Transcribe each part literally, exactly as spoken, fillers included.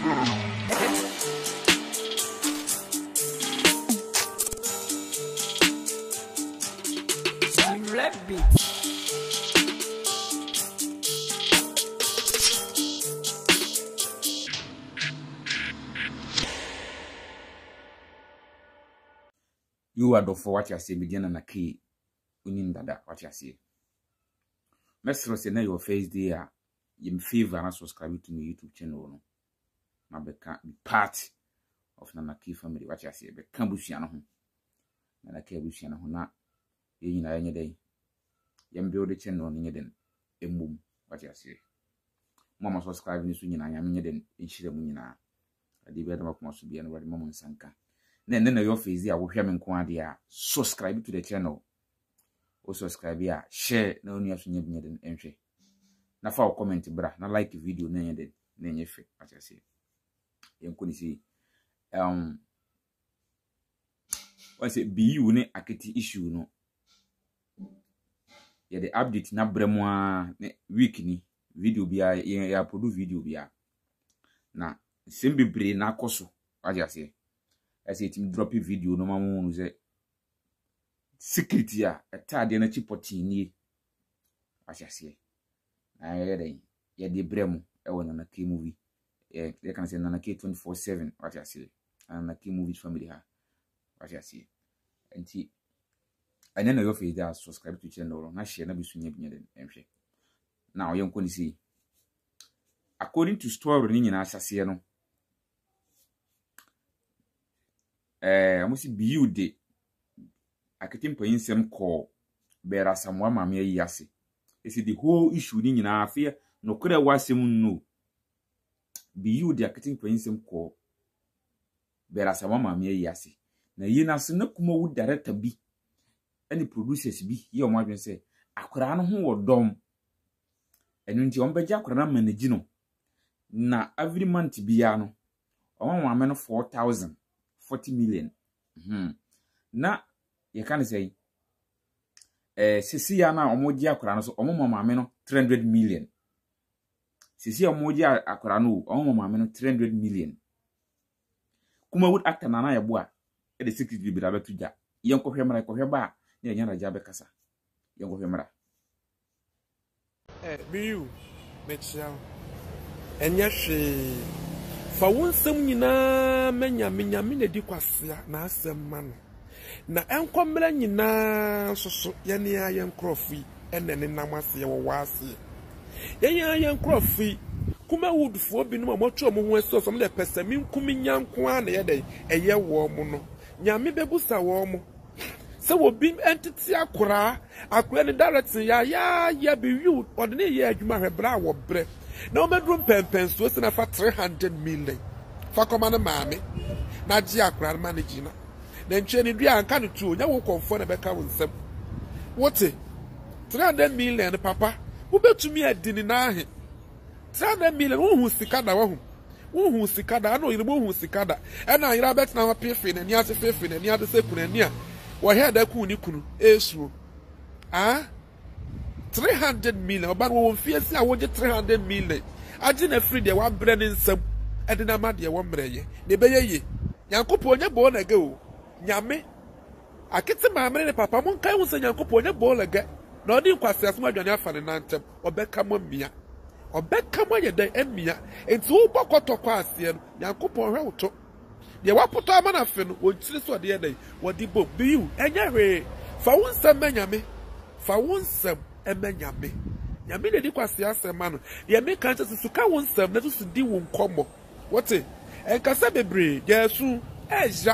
You are the for what you say, begin and a key. We need that what you say. Mesro say na your face there. You favor and subscribe to my YouTube channel. Na be part of Nanaki family. What you say, be Cambusiano. Nanaki Busiano na ye na any day. Yam build the channel on yeden. Emum. What you say. Mama subscribe ni sunyina yam yeden in shire munina. Adi be adama kuma so bia no wade mama nsanka. Then then your face there, we have in subscribe to the channel. Or subscribe here, share no news to you entry. Now for comment bra, now like the video name then name your face, as I say. You can see um what's it B E Y O ne AKETE issue no. Yeah, the update na bremwa week ni video bia ya produce video bia. Na simbi bre na koso, as I say. I say team drop a video no mamu say secret ya a tad na chipoti ni as I say na ye ye de bremu e wona na key movie eh they can say na K twenty-four seven what I say and na key movie family ha what I say enti I know your face there subscribe to channel na share na bisu nya binya den enhwe now you can see according to story ni nyina asase no. Eh, amusi B E Y O de AKETE M P three N S three M call bera samwa mame yase. Esi the whole issue ni nyina afia no kura wasem no. B E Y O de AKETE M P three N S three M call bera samwa mame yase. Na yi na se na KUMAWOOD director bi any producers bi ye omo adwen se akora no ho wodom. Enu nti on beja akora na manage no. Na every month bia no omo mame no four thousand forty million. Hmm. Na you can say eh sisi ya na omoji akora no so omo mama no three hundred million. Sisi omoji akora no omo mama no three hundred million. KUMAWOOD actor na na yebo a e de secret bi bira betu ja. Yenko hwemra ko hweba na nya raja be kasa. Yenko hwemra. Eh B E Y O mechiam. Enya hwe fa wonsam nyina menya menya me na di kwasea na asem ma no na enkomra nyina soso ye ne ayen krofi ene ne namase wo wase ye ayen krofi KUMAWOOD fo bi no mo mo ho eso so me de pesami nkumi nyanko a na ye de eye wo mo no nyame bebusa wo mo se wo bi entity akora akora ne direct ya ya ya B E Y O odne ye adwuma hwebra wo bre na o medrum pempen so se na fa three hundred million fa koma na maame na ji akra manage na na ntwe ni dua anka no tuo nya wo konfo na beka wo nsem wote three hundred million papa wo betumi adini na ahe three hundred million wo hu sika da wo hu wo hu sika da na oyire wo hu sika da e na ayira bet na pefe na ni ate fefe na ni ate sekuna ni a wo he da ku ni kunu esuo ah three hundred million oba wo mfie si a wo je three hundred million agi na free de wa bre ne nsam ade na ma de wo mreye ne be ye Nyankopon nya bo na ge o nyame akete maamre ne papa mon kai hu se Nyankopon nya bo la ge na odi nkwase asom adwane afa ne nantem obeka mo mmia obeka mo ye dan amia enti wo bokotokwa ase no Nyankopon hwe woto de wapoto ama na fe no ontiri so de ye dan wodi bo B E Y O enya hwe fa wonsam nyame fa wonsam emenyame nyame de di kwase asema no ye me kan se suka wonsam na so di wo nkomo wote enkasa bebre jesu eja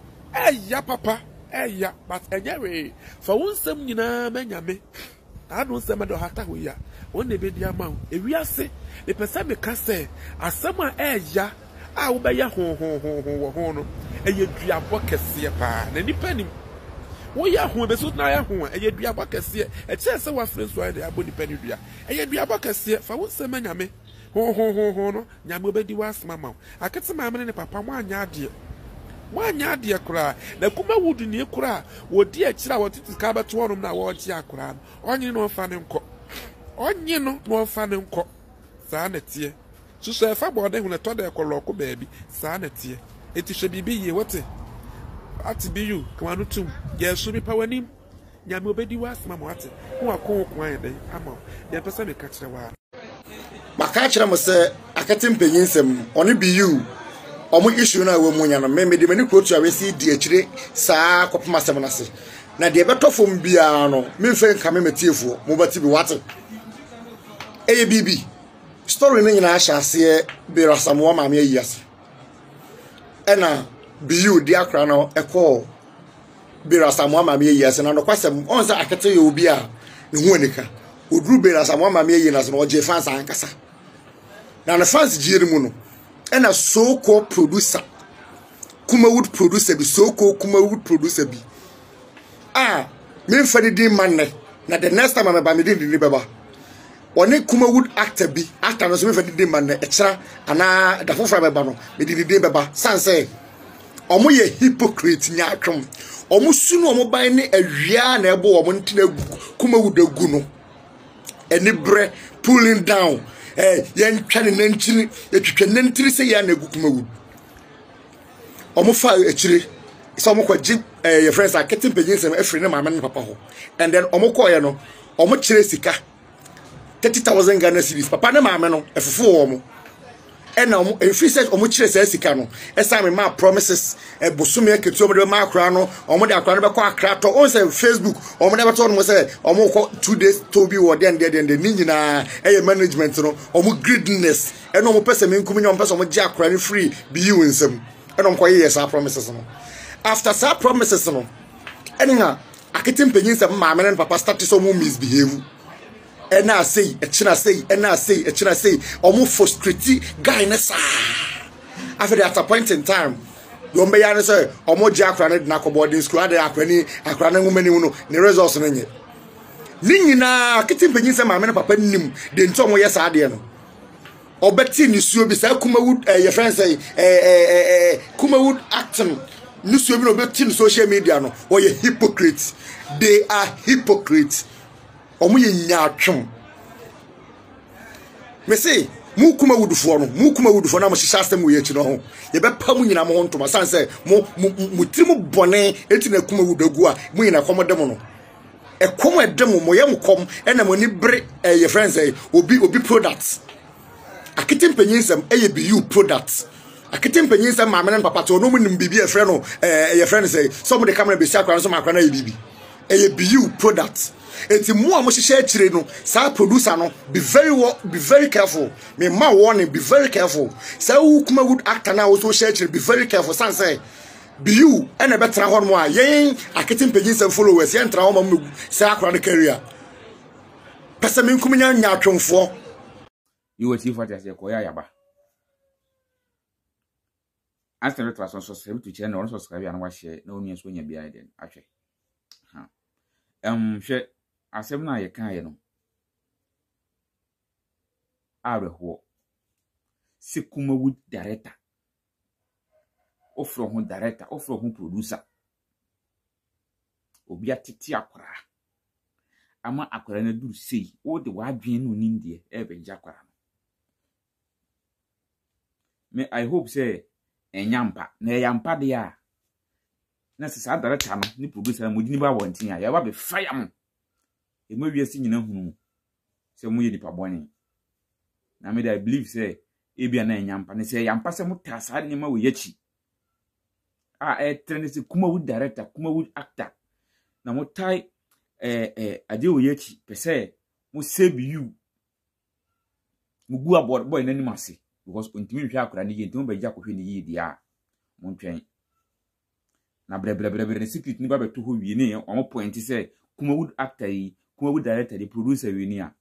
eja papa eja but enyewe fa wonsam nyina menyame anu nsem de hata ho ya won be di ama ewiase de pese me ka se asema eja a wo be ya ho ho ho ho no eye duabo kese pa na nipa nim wo ya ho be so na ya ho eye duabo kese e che se wa friends wa de abo nipa ni dua eye duabo kese fa wonsam menyame ho ho ho ho no nyame obedi wasma ma akete maamre ne papa mo anya ade mo anya ade kura na KUMAWOOD ni kura wodi akira wotiti ka beto wonom na wo chi akura no onyi no fa ne nko onyi no no fa ne nko saa na tie so so fa bode hu na to de koloko baabi saa na tie eti hwe bibi ye wote ati BEYOU kamanu tum ye so bi pawanim nyame obedi wasma mo ate ho akon kwan de ama ye pesa me ka kire wa maka kire mo se AKETE mpanyinsem oni BEYOU omo issue na we munya no me me de mani quote awesi di akire saa kopema sem na se na de betofom bia no me mfe nka me metiefuo mo bati bi wate eye bibi story ni nyina ahya ase be rasamoa ma me yiyase ena BEYOU di akra no ekọ be rasamoa ma me yiyase na no kwasem on sa AKETE ye obi a ne hu anika oduru be rasamoa ma me yiyase na oje fans ankasa na na fans jiere mu no ena so-called producer KUMAWOOD producer bi so-called KUMAWOOD producer bi ah me mfa di man ne na the next time am ba me di di beba oni KUMAWOOD actor bi actor no so me mfa di man ne ekira ana da fofora beba no me di di beba sanse omo ye hypocrite nya atwom omo sunu omo ban ne awia na ebo omo ntina KUMAWOOD agu no eni bre pulling down eh yen twa ne nantini etwetwa nantiri se ya na agu KUMAWOOD omo fa ekire so omo kwaji eh your friends AKETE mpanyinsem afri ne mama ne papa ho and then omo koye no omo kire sika thirty thousand Ghana cedis papa ne mama no efofo omo and omo efri se omo kire se sika no esa me ma promises e bosume aketu omo de ma akra no omo de akra no be kwa akra to on say Facebook omo de beto no say omo ko two days to be wo den den den ni nyina e management no omo greediness e no omo pese me nkumi nyom pese omo gi akra ni free BEYOU nsem e no mko ye sa promises no after sa promises no eniha AKETE mpanyinsem maame ne papa start so mo misbehave and I say, and I say, and I say, and I say, almost frustrated guy in a sa. After that, a point in time, you may answer, almost Jack ran it, knuckle boarding school, I cranny, I cranny woman, you know, the results in it. Nina, AKETE mpanyinsem maame ne papa nim, the ntomo yes, I did. Or Betty, you should be say, KUMAWOOD, your friends say, eh, KUMAWOOD acting. You should be no social media, no, or you hypocrites. They are hypocrites. Omo ye nyatwom me say mu KUMAWOOD fo no mu KUMAWOOD fo na mo hihya asem we echi no ho ye be pa mu nyina mo ntoma san say mo mu tiri mu bone eti na KUMAWOOD agu a mu nyina kom de mo no e kom edem mo ye mo kom e na mo ni bre ye friends say obi obi products AKETE mpanyinsem e ye BEYOU products AKETE mpanyinsem maame ne papa to no mu nim bibi e frɛ no eh ye friends say some de camera be sia kwa so makwa na ye bibi e ye BEYOU products. Eti mu a mo hihye akire no sa producer no be very be very careful me ma warning be very careful sa wu KUMAWOOD actor na wo so hihye akire be very careful san say BEYOU ene betra ho no a yen AKETE mpanyinsem followers yen tra ho ma mu sa akra no career pesa me nkumi nya nya atwomfo you what if what I say koya yaba after the class on subscribe to channel on subscribe and watch share no me so nya bia den atwe ha um hwe asem na ye kan ye no areho se KUMAWOOD director ofro ho director ofro ho producer obi atete akwara ama akwara na duru sei wo de wa adwen no nindie e be jakwara me I hope say enyampa na yampa de a na se sa director no ni producer mo dini ba wontin a ya ba be fire mo e mo wiase nyina hunu se mo ye nipa boni na me I believe say e bia na enyampa ne se yampa se mo tasa ne ma wo yachi a e trend se KUMAWOOD director KUMAWOOD actor na mo tai eh eh ade wo yachi pese mo se BEYOU mo gu aboard boy na ni mase because ontimi hwa akora ne ye ntimi ba gya kohwe ne ye dia mo ntwen na bre bre bre bre secret ni ba beto ho wie ne o point say KUMAWOOD actor yi KUMAWOOD director the producer we ni a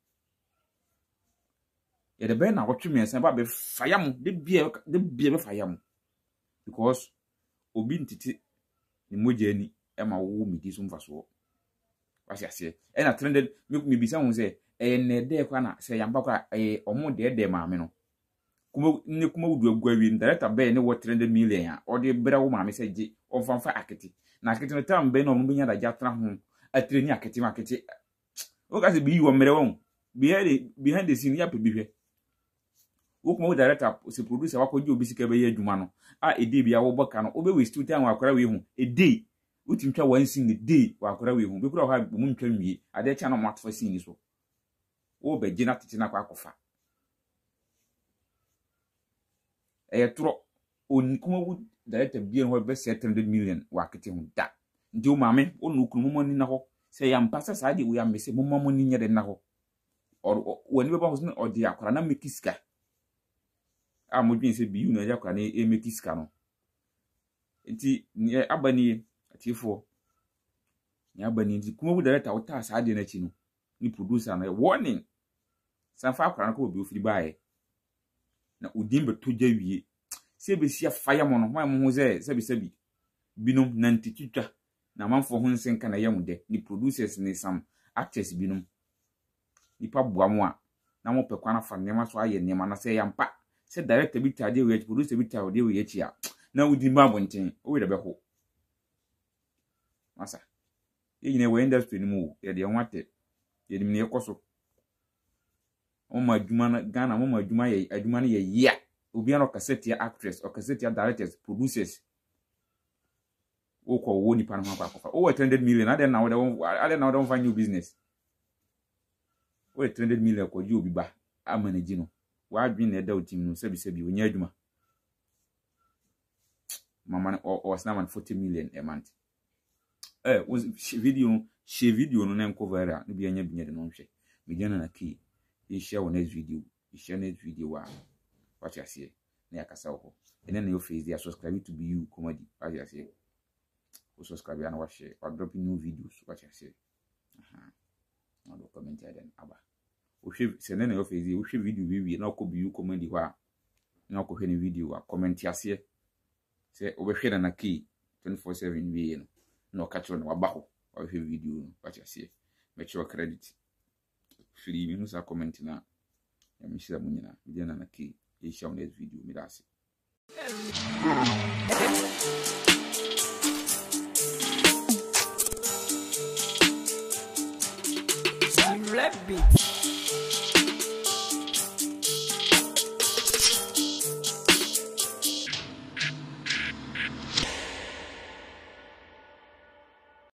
ye de be na wotwe me san ba be fire mo de bia de bia be fire mo because obi ntiti ni moja ni e ma wo midi so mfaso wasi ase e na trended me bisa ho say e ne de kwa na say yamba kwa e omo de de maame no kuma ne KUMAWOOD agua wi director be ne what trended million a o de bra wo maame say gi o fanfa AKETE na AKETE no tam be no mo benya da jatra ho atre ni AKETE ma AKETE o ka se BEYOU o mere won behind behind the scene ya pe bi hwe wo kuma wo director se producer wakoji obi sika be ye adwuma no a e dey bia wo boka no obe waste time wakora we hu e dey utimtwa one scene day wakora we hu be kura ha mu ntwa nwie ade cha no matfa scene so wo be gina tete na kwa kofa e tro on KUMAWOOD director bi en ho be three hundred million wakete hu da ndi o maame onu kunu mo ni na ho se ya mpasa sa de wo ya mese mo mo ni nyede na ho or wani be ba ho so o de akora na mekiska a modwin se BEYOU na yakwa na e mekiska no enti ni abani atifo ni abani nti KUMAWOOD director wo ta sa de na chi no ni producer na warning sanfa akora na ko bi ofiri baaye na udin be to jawie se be sia fire mo no ho mo ho ze se be se bi binom na ntitwa na manfo ho nsen kana yam de ni producers ni some actors binom nipa boamo a na mo pekwa na fa nema so aye nema na se yampa se director bi tade we producer bi tade we yachi a na udin ba bonten o we de be ho masa ye nyine we industry ni mu ye de nwate ye de ne ekoso o ma adwuma na Ghana mo ma adwuma ye adwuma na ye ya obi an cassette actress or cassette directors producers o ko wo ni pan ho akwa o three hundred million ade na wo ade na wo find new business o three hundred million ko ji obi ba amanage no wa adwin na da otim no sebi sebi onya adwuma mama o o snaman forty million a month eh was video she video no na cover a no bi anya binya de no hwe me jana na key e share on next video e share next video wa what you see na yakasa ho ene na your face there subscribe to BEYOU comedy what you see o subscribe and watch or drop new videos what you see aha na do comment ya den aba o hwe se na your face o hwe video bi wi na ko BEYOU comedy wa na ko hwe ni video wa comment ya see se o be hwe na key twenty-four seven wi no no catch on wa ba ho o hwe video no what you see make sure credit free mi musa comment na ya mi shira munyina bi na na key e show next video mi dasi